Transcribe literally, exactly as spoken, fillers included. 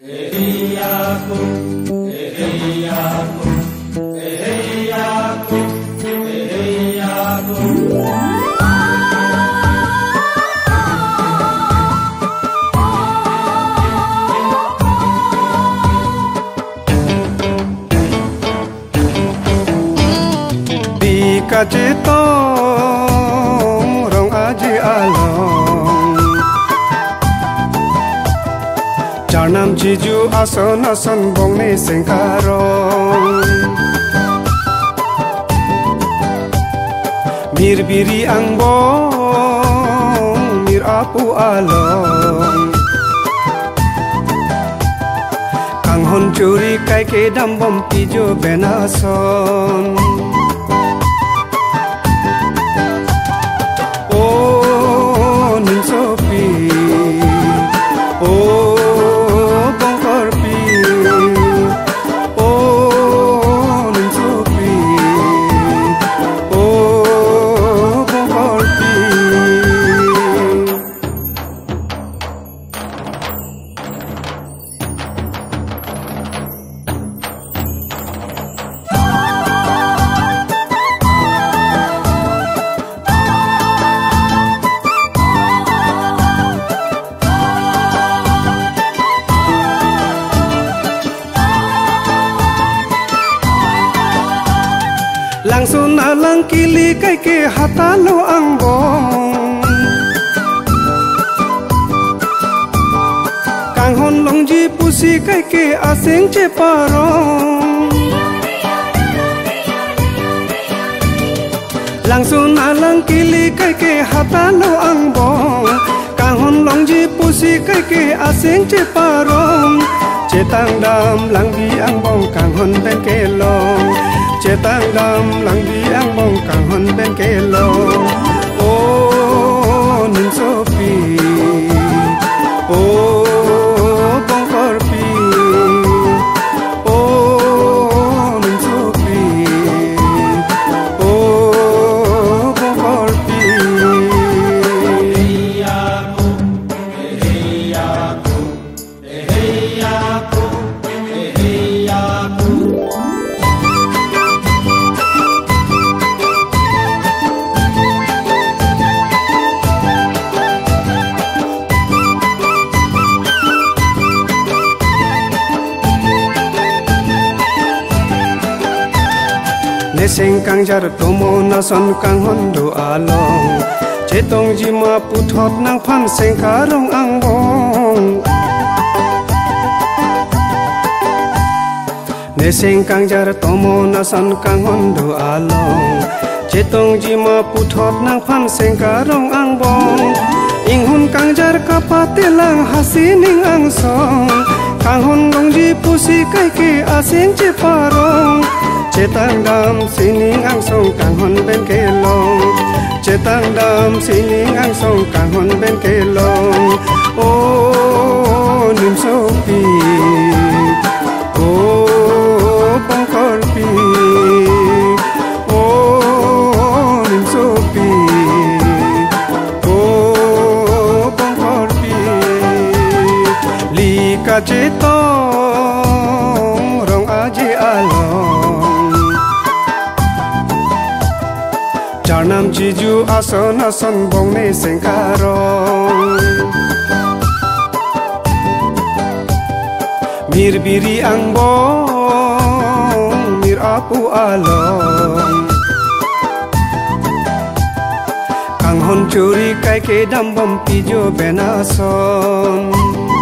Hey aku, hey aku, hey aku, hey aku. Di kacito rong aji along Janam jiju ason ason bong ni sengkarong Mir biri ang bong mir apu along Kang hon curi kai ke dam bom pijo benason Oh ning sopi Oh Langsung alang kili kai ke hatalo ang bong Kang hon long ji pusi kai ke asing ce parong Langsung alang kili kai ke hatalo ang bong Kang hon long ji pusi kai ke asing ce parong Cetang dam lang bi ang bong kang hon ben ke long Cetang dam lang bi ang bong kang hon ben ke long Oh ning sopi Oh bong korpi Oh ning sopi Oh bong korpi Hey aku, hey aku, hey aku, hey aku. Neseng kang jar tomo nason kang hondo along Cetong jima puthot nang phan seng karong ang bong Neseng kang jar tomo nason kang hondo along Cetong jima puthot nang phan seng karong ang bong Inghun kang jar kapatilang hasining ang song Kang hon dong ji pusi kai ke asing ce parong Cetang dam sining ang song kang hon ben ke long Cetang dam sining ang song kang hon ben ke long Oh nim sopi Oh bong korpi Oh nim sopi Oh bong korpi Li ka cetong rong aji along Janam jiju ason ason bong ni sengkarong Mir biri ang bong mir apu along Kang hon curi kai ke dam bom pijo benason